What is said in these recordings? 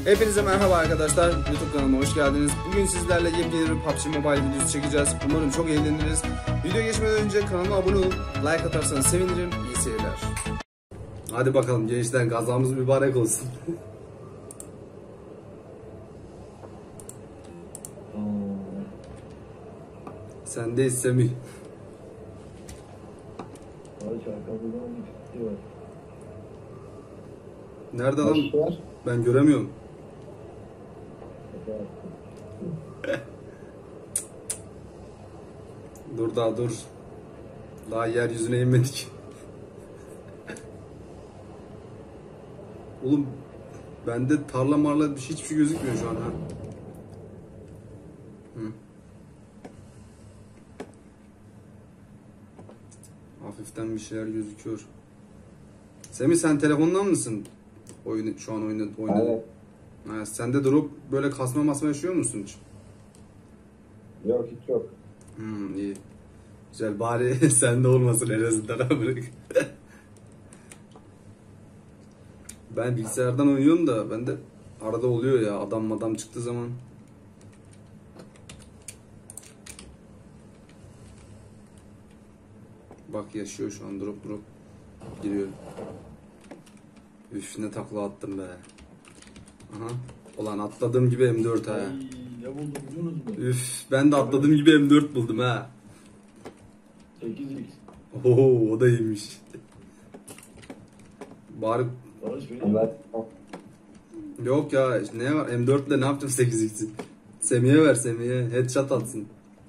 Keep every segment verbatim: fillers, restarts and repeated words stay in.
Hepinize merhaba arkadaşlar, YouTube kanalıma hoş geldiniz. Bugün sizlerle yepyeni bir P U B G Mobile videosu çekeceğiz. Umarım çok eğleniriz. Videoya geçmeden önce kanalıma abone olup like atarsanız sevinirim. İyi seyirler. Hadi bakalım gençler, gazamız mübarek olsun. Sendeyiz Semih. Nerede lan? Ben göremiyorum. Dur daha dur. Daha yeryüzüne inmedik. Oğlum bende tarla marla hiçbir şey gözükmüyor şu an ha. Hı. Hafiften bir şeyler gözüküyor. Semih sen telefondan mısın? Oyunu şu an oyunu oynadın. Evet. Ha, sende drop böyle kasma masma yaşıyor musun hiç? Yok hiç yok. Hmm, iyi. Güzel, bari sende olmasın en azından. Bırak. Ben bilgisayardan oynuyorum da bende arada oluyor ya, adam adam çıktığı zaman. Bak yaşıyor şu an, drop drop giriyor. Üf ne takla attım be. Aha. Ulan atladığım gibi M dört ha. Ay, ne buldum biliyorsunuz mu? Üf ben de atladığım gibi M dört buldum ha. sekiz x. Oho o da iyiymiş. Bari Barış benim. Evet. yok ya, ne var M dört ile ne yapacağım sekiz x'i? Semih'e ver, Semih'e headshot atsın.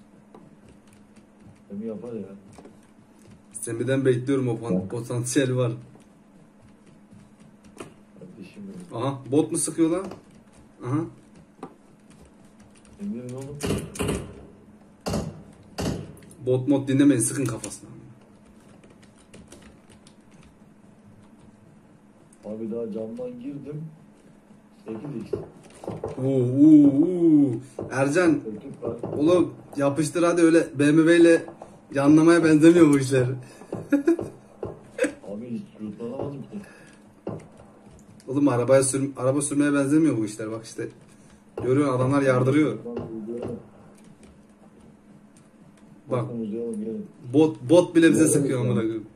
Semi yapar ya. Semih'den bekliyorum, o pot- potansiyel var. Kardeşim benim. Aha bot mu sıkıyor lan? Aha. Emre ne oğlum? Bot mod dinlemeyin, sıkın kafasına. Abi daha camdan girdim. sekiz x. Uuu uuu. Ercan Ötüp var. oğlum yapıştır hadi, öyle B M W ile yanlamaya benzemiyor bu işler. Abi hiç yurtlanamadım ki. Oğlum arabaya sür araba sürmeye benzemiyor bu işler, bak işte. Görüyorsun adamlar yardırıyor. Bak Bakın uzayalım gelin. bot bot bile bize sıkıyor amına koyayım.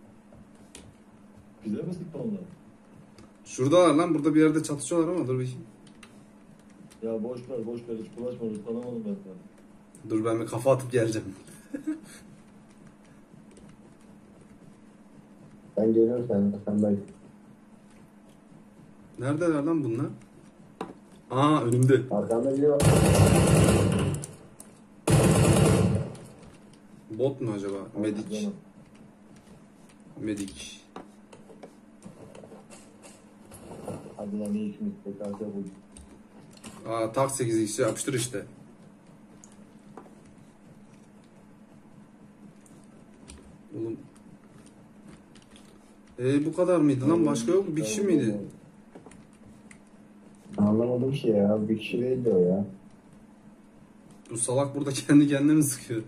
Bize mi sıktı onlar? Şuradalar lan, burada bir yerde çatışıyorlar ama dur bir. Ya boş ver boş ver hiç bulaşma, yurtlanamadım ben sana. Dur ben bir kafa atıp geleceğim. Ben geliyorum sen, sen ben. Neredeler lan bunlar? Aa önümde. Arkamda biri var. Bot mu acaba? Medik. Canım. Medik. Hadi lan iyi ikimiz tekrar bulduk. Aa tak sekiz x'i yapıştır işte. Oğlum. Ee bu kadar mıydı lan? Başka yok mu? Bir kişi miydi? Anlamadım ki ya. Bir kişi değildi o ya. Bu salak burada kendi kendine mi sıkıyor?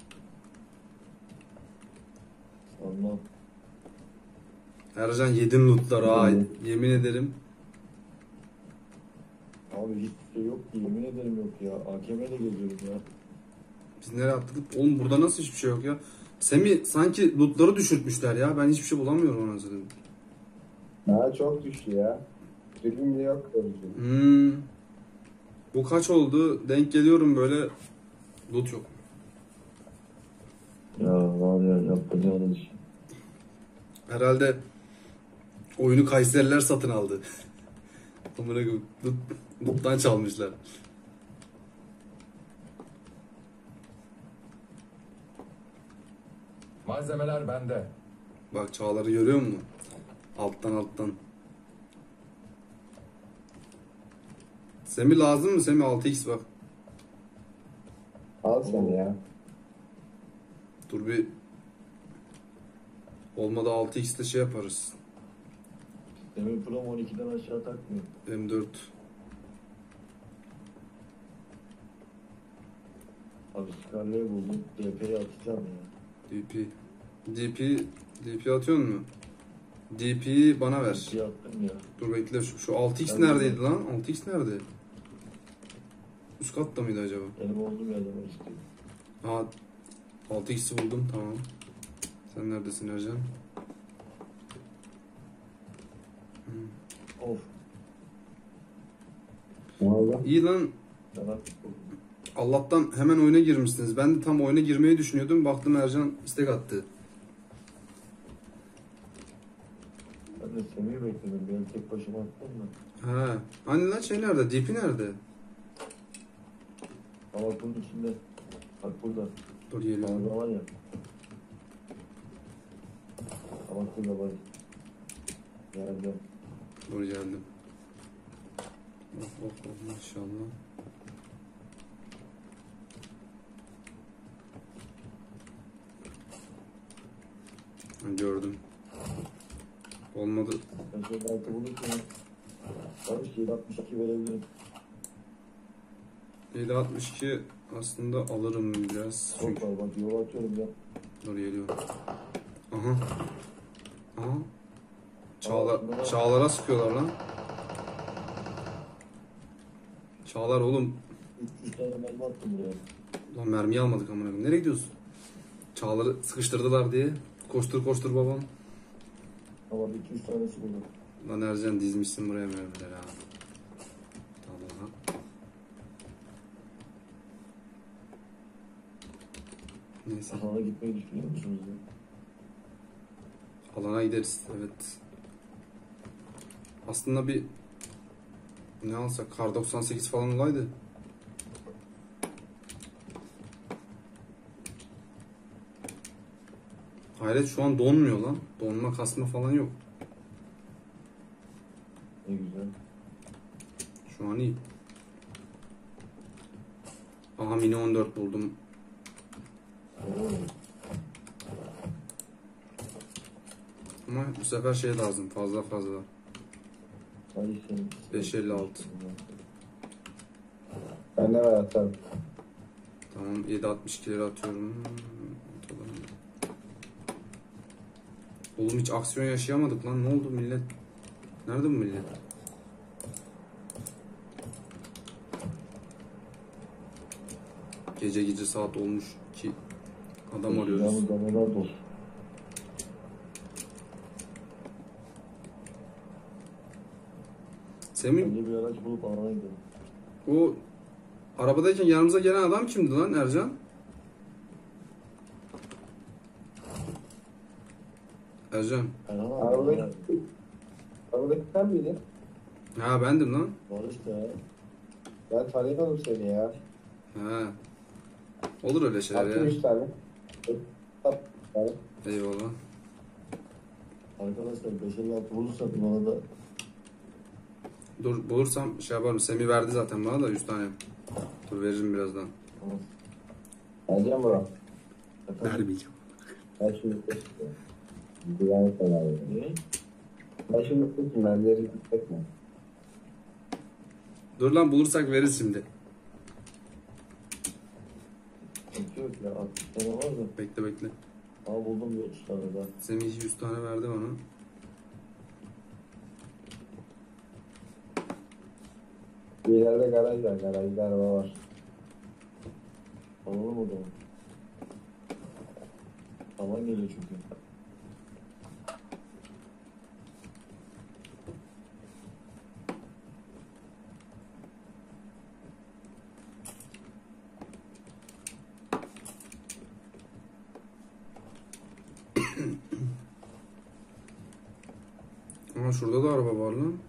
Anlam. Ercan yedin lootları ha. Yemin ederim. Abi hiçbir şey yok ki, yemin ederim yok ya. A K M ile geziyorum ya. Biz nereye atladık? Oğlum burada nasıl hiçbir şey yok ya? Semih sanki lootları düşürtmüşler ya. Ben hiçbir şey bulamıyorum ona zaten. Ha çok düştü ya. Dürbün bile yok görücü. Hmm. Bu kaç oldu? Denk geliyorum böyle. Loot yok. Ya var ya yapacağınız iş. Herhalde oyunu Kayseriler satın aldı. Amına koyayım, loot, loot'tan çalmışlar. Malzemeler bende. Bak çağları görüyor musun? Alttan alttan. Semih lazım mı? Semih altı x bak. Al sen ya. Dur bir. Olmadı altı x'te şey yaparız. Demir Pro on ikiden aşağı takmıyor. M dört. Abi Scarlet'i buldum. D P'yi atacağım ya. D P. D P. D P atıyor mu? D P'yi bana ver. Şey yaptım ya. Dur bekle, şu, şu altı x Ben neredeydi de- lan? altı x nerede? Üst katta mıydı acaba? Benim olduğum yerden var işte. Aa, altı x'i buldum, tamam. Sen neredesin Ercan? Of. Ne oldu? İyi lan. Ben artık buldum. Allah'tan hemen oyuna girmişsiniz. Ben de tam oyuna girmeyi düşünüyordum. Baktım Ercan istek attı. Ben de Semih'i bekledim. Ben tek başıma attım da. Ha. Hani lan şey nerede? D P nerede? Ama bunun içinde. Bak burada. Dur geliyorum. Orada var ya. Ama burada var. Nerede? Dur geldim. Oh oh oh maşallah. Ha, gördüm. Olmadı. Ben şöyle altı bulurken. Varmış ki altmış iki verebilirim. yedi altmış iki aslında alırım biraz. Çok Çünkü... var bak yol atıyorum ya. Dur geliyorum. Aha. Aha. Çağlar, çağlara sıkıyorlar lan. Çağlar oğlum. üç yüz tane mermi attım buraya. Lan mermiyi almadık amına koyayım. Nereye gidiyorsun? Çağları sıkıştırdılar diye. Koştur koştur babam. Ama iki yüz tanesi buldum. Lan Ercan dizmişsin buraya mermileri ha. Tamam. Neyse. Alana gitmeyi düşünüyor musunuz ya? Alana gideriz. Evet. Aslında bir ne alsak? Kar doksan sekiz falan olaydı. Hayret, şu an donmuyor lan. Donma kasma falan yok. Ne güzel. Şu an iyi. Aha mini on dört buldum. Oo. Ama bu sefer şey lazım. Fazla fazla. Ay sen. beş elli altı. Ben de var atarım. Tamam, yedi altmış ikileri atıyorum. Oğlum hiç aksiyon yaşayamadık lan. Ne oldu millet? Nerede bu millet? Gece gece saat olmuş ki adam arıyoruz. Yalnız zamanlar dolu. Semih, Bence bir araç bulup alana gidelim. o arabadayken yanımıza gelen adam kimdi lan Ercan? Ercan. Erhan abi. Arabadaki, Arabadaki. arabadaki sen miydin? Ha bendim lan. Var işte ya. Ben tanıyamadım seni ya. Ha. Olur öyle şeyler Attım ya. üç tane. Attım üç tane. Eyvallah. Arkadaşlar beş elli altı bulursak bana da Dur bulursam şey yaparım. Semih verdi zaten bana da yüz tane. Dur veririm birazdan. tamam. Ercan bro. Efendim? Vermeyeceğim. Ben şimdi istiyorum. Güvenlik kararı. Ne? Ben şimdi istiyorum. Ben de etme. Dur lan, bulursak veririz şimdi. Sıkıntı yok ya. altmış tane var da. Bekle bekle. Aa buldum bir otuz tane daha. Semih yüz tane verdi bana. Bir ileride garaj var. Garajda araba var. Alalım o zaman. Alan geliyor çünkü. Ama şurada da araba var lan.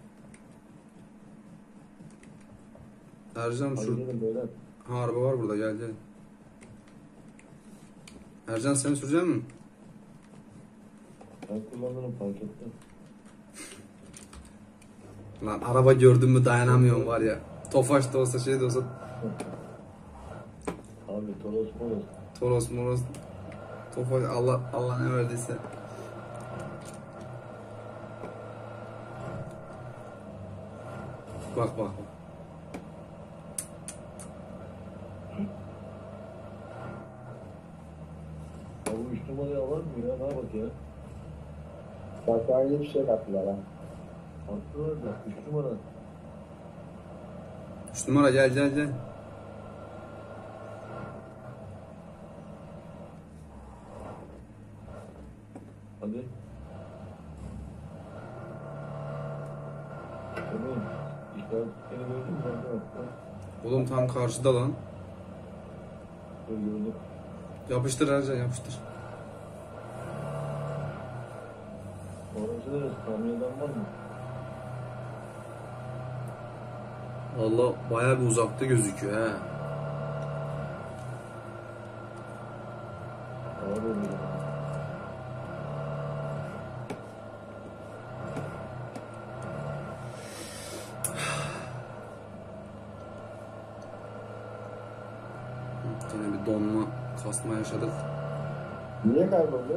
Ercan Hadi şu... gelin beyler. Ha, araba var burada, gel gel. Ercan sen sürecek misin? Ben kullanırım fark ettim. Lan araba gördün mü dayanamıyorum var ya. Tofaş da olsa şey de olsa. Abi Toros Moros. Toros moros. Tofaş, Allah Allah ne verdiyse. Bak bak bak. Ya bu üç numarayı alar mı ya? Ne bak ya? Hastaneye bir şey kattılar ha. Attılar da üç numara. Üç numara gel gel gel. Hadi. Emin. İşaret seni gördün mü? Nerede attın? Oğlum tam karşıda lan. Dur gördüm. Yapıştır Ercan yapıştır. Orası neresi? Kamyondan var mı? Valla bayağı bir uzakta gözüküyor he. Ağır oluyor. Yine bir donma, kasma yaşadık. Niye kayboldu?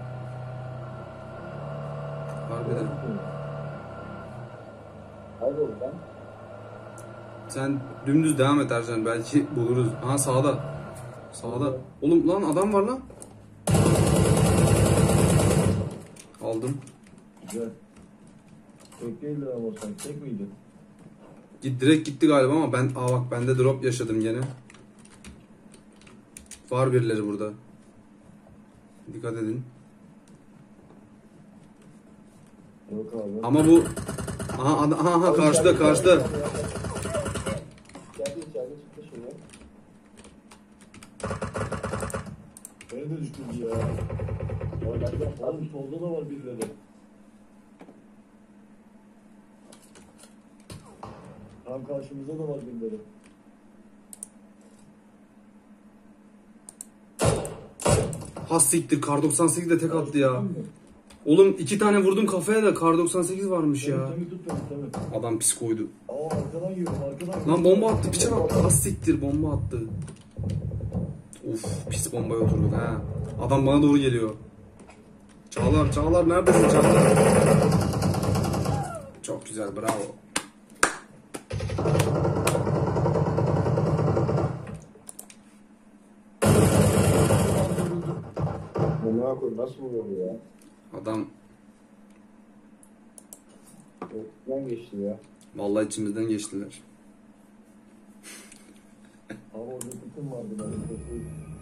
Harbiden. Kayboldu lan. Sen dümdüz devam et Ercan, belki buluruz. Aha sağda. Sağda. Oğlum lan adam var lan. Aldım. Güzel. Tek değildir ama sen tek miydin? Git direkt gitti galiba ama ben aa bak ben de drop yaşadım gene. Var birileri burada. Dikkat edin. Yok abi. Ama bu aha aha, aha, aha karşıda karşıda. İçeride içeride çıktı şuraya. Beni de düşürdü ya. Oradan gel. Oğlum solda da var birileri. Tam karşımızda da var birileri. Has siktir kar doksan sekiz de tek attı ya. Oğlum iki tane vurdum kafaya da kar doksan sekiz varmış ya. Temi tut beni Temi. Adam pis koydu. Aa arkadan yiyorum arkadan. Lan bomba attı piçe bak. Has siktir bomba attı. Uf pis bombaya oturduk ha. Adam bana doğru geliyor. Çağlar Çağlar neredesin Çağlar? Çok güzel bravo. Bunlara koy nasıl vuruyor bu ya? Adam Ötüden geçti ya. vallahi içimizden geçtiler. Abi orada tutum vardı ben.